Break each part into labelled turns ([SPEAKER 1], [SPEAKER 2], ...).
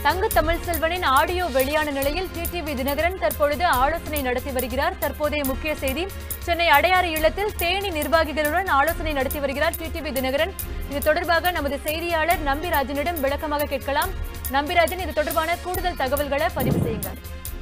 [SPEAKER 1] தங்க தமிழ்செல்வனின் ஆடியோ வெளியான நிலையில் டிடிவி தினகரன் தற்பொழுது ஆலோசனை நடத்தி வருகிறார். தற்போதைய முக்கிய செய்தி, சென்னை அடையாறு இல்லத்தில் தேனி நிர்வாகிகளுடன் ஆலோசனை நடத்தி வருகிறார் டிடிவி தினகரன். இது தொடர்பாக நமது செய்தியாளர் நம்பிராஜனிடம் விளக்கமாக கேட்கலாம். நம்பிராஜன், இது தொடர்பான கூடுதல் தகவல்களை பதிவு செய்யுங்கள்.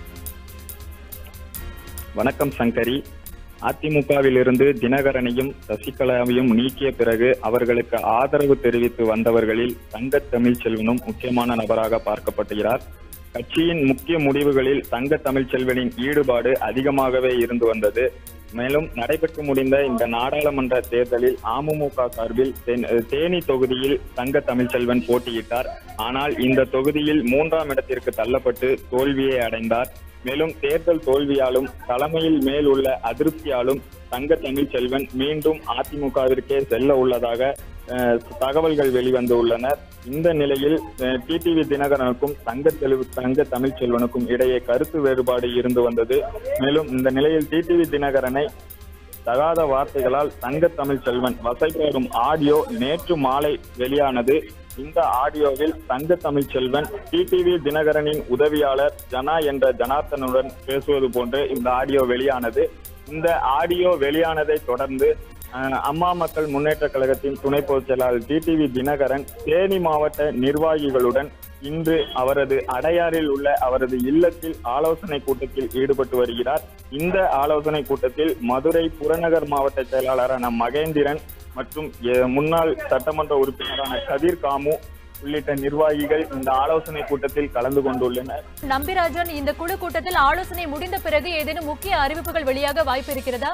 [SPEAKER 2] வணக்கம் சங்கரி. அதிமுகவிலிருந்து தினகரனையும் சசிகலாவையும் நீக்கிய பிறகு அவர்களுக்கு ஆதரவு தெரிவித்து வந்தவர்களில் தங்க தமிழ்செல்வனும் முக்கியமான நபராக பார்க்கப்படுகிறார். கட்சியின் முக்கிய முடிவுகளில் தங்க தமிழ்செல்வனின் ஈடுபாடு அதிகமாகவே இருந்து வந்தது. மேலும் நடைபெற்று முடிந்த இந்த நாடாளுமன்ற தேர்தலில் அமமுக சார்பில் தேனி தொகுதியில் தங்க தமிழ்செல்வன் போட்டியிட்டார். ஆனால் இந்த தொகுதியில் 3ஆம் இடத்திற்கு தள்ளப்பட்டு தோல்வியை அடைந்தார். மேலும் தேர்தல் தோல்வியாலும் தலைமையில் மேல் உள்ள அதிருப்தியாலும் தங்க தமிழ்செல்வன் மீண்டும் அதிமுகவிற்கே செல்ல உள்ளதாக தகவல்கள் வெளிவந்துள்ளன. இந்த நிலையில் டிடிவி தினகரனுக்கும் தங்க தமிழ்செல்வனுக்கும் இடையே கருத்து வேறுபாடு இருந்து வந்தது. மேலும் இந்த நிலையில் டிடிவி தினகரனை தகாத வார்த்தைகளால் தங்க தமிழ்செல்வன் வசைபாடும் ஆடியோ நேற்று மாலை வெளியானது. இந்த ஆடியோவில் தங்க தமிழ்செல்வன் டிடிவி தினகரனின் உதவியாளர் ஜனா என்ற ஜனார்த்தனுடன் பேசுவது போன்று இந்த ஆடியோ வெளியானது. இந்த ஆடியோ வெளியானதை தொடர்ந்து அம்மா மக்கள் முன்னேற்ற கழகத்தின் துணை பொதுச் செயலாளர் டிடிவி தினகரன் தேனி மாவட்ட நிர்வாகிகளுடன் இன்று அவரது அடையாறில் உள்ள அவரது இல்லத்தில் ஆலோசனை கூட்டத்தில் ஈடுபட்டு வருகிறார். இந்த ஆலோசனை கூட்டத்தில் மதுரை புறநகர் மாவட்ட செயலாளரான மகேந்திரன் மற்றும் முன்னாள் சட்டமன்ற உறுப்பினரான கதிர் காமு உள்ளிட்ட நிர்வாகிகள் இந்த ஆலோசனை கூட்டத்தில் கலந்து கொண்டுள்ளனர்.
[SPEAKER 1] நம்பிராஜன், இந்த குழு கூட்டத்தில் ஆலோசனை முடிந்த பிறகு ஏதேனும் முக்கிய அறிவிப்புகள் வெளியாக வாய்ப்பு இருக்கிறதா?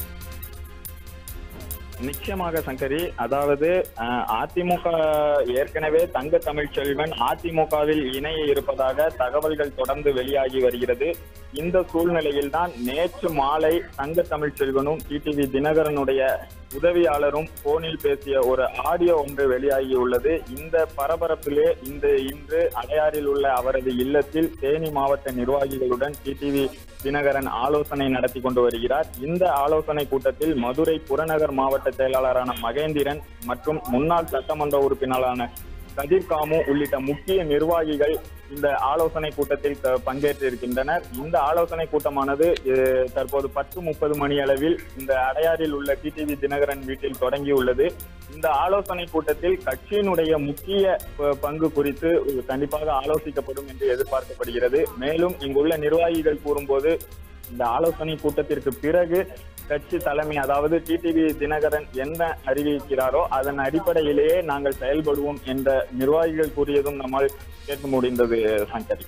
[SPEAKER 2] நிச்சயமாக சங்கரி. அதாவது அதிமுக ஏற்கனவே தங்க தமிழ்செல்வன் அதிமுகவில் இணைய இருப்பதாக தகவல்கள் தொடர்ந்து வெளியாகி வருகிறது. இந்த சூழ்நிலையில் தான் நேற்று மாலை தங்க தமிழ்செல்வனும் டிடிவி தினகரனுடைய உதவியாளரும் போனில் பேசிய ஒரு ஆடியோ ஒன்று வெளியாகியுள்ளது. இந்த பரபரப்பிலே இன்று அடையாறில் உள்ள அவரது இல்லத்தில் தேனி மாவட்ட நிர்வாகிகளுடன் டிடிவி தினகரன் ஆலோசனை நடத்தி கொண்டு வருகிறார். இந்த ஆலோசனை கூட்டத்தில் மதுரை புறநகர் மாவட்ட செயலாளரான மகேந்திரன் மற்றும் முன்னாள் சட்டமன்ற உறுப்பினரான கதிர் காமு உள்ளிட்ட முக்கிய நிர்வாகிகள் இந்த ஆலோசனை கூட்டத்தில் பங்கேற்றிருக்கின்றனர். இந்த ஆலோசனை கூட்டமானது தற்போது 10:30 மணி அளவில் இந்த அடையாறில் உள்ள டிடிவி தினகரன் வீட்டில் தொடங்கியுள்ளது. இந்த ஆலோசனை கூட்டத்தில் கட்சியினுடைய முக்கிய பங்கு குறித்து கண்டிப்பாக ஆலோசிக்கப்படும் என்று எதிர்பார்க்கப்படுகிறது. மேலும் இங்குள்ள நிர்வாகிகள் கூறும்போது இந்த ஆலோசனை கூட்டத்திற்கு பிறகு கட்சி தலைமை, அதாவது டிடிவி தினகரன் என்ன அறிவிக்கிறாரோ அதன் அடிப்படையிலேயே நாங்கள் செயல்படுவோம் என்ற நிர்வாகிகள் கூறியதும் நம்மால் கேட்க முடிந்தது சங்கரி.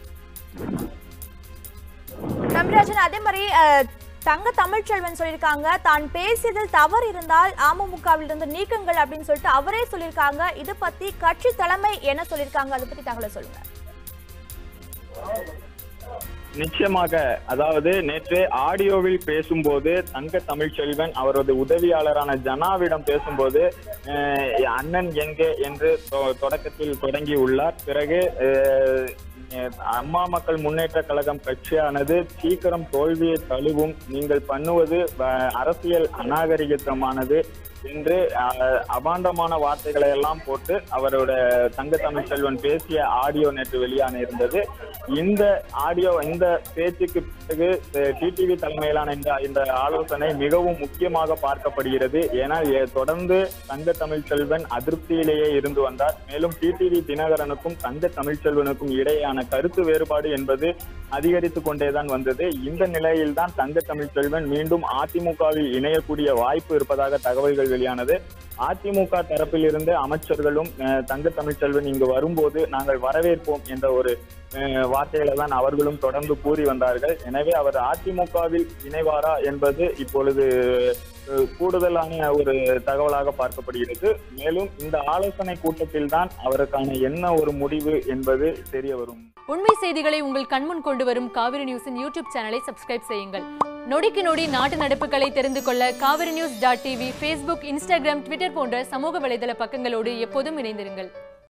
[SPEAKER 3] நம்பிராஜன், அதே மாதிரி தங்க தமிழ்செல்வன் சொல்லியிருக்காங்க, தான் பேசியதில் தவறு இருந்தால் அமமுகவில் இருந்து நீக்குங்கள் அப்படின்னு சொல்லிட்டு அவரே சொல்லியிருக்காங்க. இது பத்தி கட்சி தலைமை என்ன சொல்லியிருக்காங்க, அதை பத்தி தகவலை சொல்லுங்க.
[SPEAKER 2] நிச்சயமாக. அதாவது நேற்று ஆடியோவில் பேசும்போது தங்க தமிழ்செல்வன் அவரது உதவியாளரான ஜனாவிடம் பேசும்போது அண்ணன் எங்கே என்று தொடக்கத்தில் தொடங்கி உள்ளார். பிறகு அம்மா மக்கள் முன்னேற்ற கழகம் கட்சியானது சீக்கிரம் தோல்வியை தழுவும், நீங்கள் பண்ணுவது அரசியல் அநாகரிகமானது என்று அபாண்டமான வார்த்தைகளை எல்லாம் போட்டு அவரோட தங்க தமிழ்செல்வன் பேசிய ஆடியோ நேற்று வெளியான இருந்தது. இந்த ஆடியோ, இந்த பேச்சுக்கு பிறகு டிடிவி தலைமையிலான இந்த ஆலோசனை மிகவும் முக்கியமாக பார்க்கப்படுகிறது. ஏன்னா தொடர்ந்து தங்க தமிழ்செல்வன் அதிருப்தியிலேயே இருந்து வந்தார். மேலும் டிடிவி தினகரனுக்கும் தங்க தமிழ்செல்வனுக்கும் இடையேயான கருத்து வேறுபாடு என்பது அதிகரித்து கொண்டேதான் வந்தது. இந்த நிலையில்தான் தங்க தமிழ்செல்வன் மீண்டும் அதிமுகவில் இணையக்கூடிய வாய்ப்பு இருப்பதாக தகவல்கள் வெளியானது. அதிமுக தரப்பில் இருந்து அமைச்சர்களும் தங்க தமிழ்செல்வன் இங்கு வரும்போது நாங்கள் வரவேற்போம் என்ற ஒரு வார்த்தைகளை தான் அவர்களும் தொடர்ந்து கூறி வந்தார்கள். எனவே அவர் அதிமுகவில் இணைவாரா என்பது இப்பொழுது கூடுதலான ஒரு தகவலாக பார்க்கப்படுகிறது. மேலும் இந்த ஆலோசனை கூட்டத்தில் தான் அவருக்கான என்ன ஒரு முடிவு என்பது தெரிய வரும்.
[SPEAKER 1] உண்மை செய்திகளை உங்கள் கண்முன் கொண்டு வரும் காவிரி நியூஸின் யூடியூப் சேனலை சப்ஸ்கிரைப் செய்யுங்கள். நொடிக்கு நொடி நாட்டு நடப்புகளை தெரிந்து கொள்ள kaverinews.tv, Facebook, Instagram, Twitter போன்ற சமூக வலைதள பக்கங்களோடு எப்போதும் இணைந்திருங்கள்.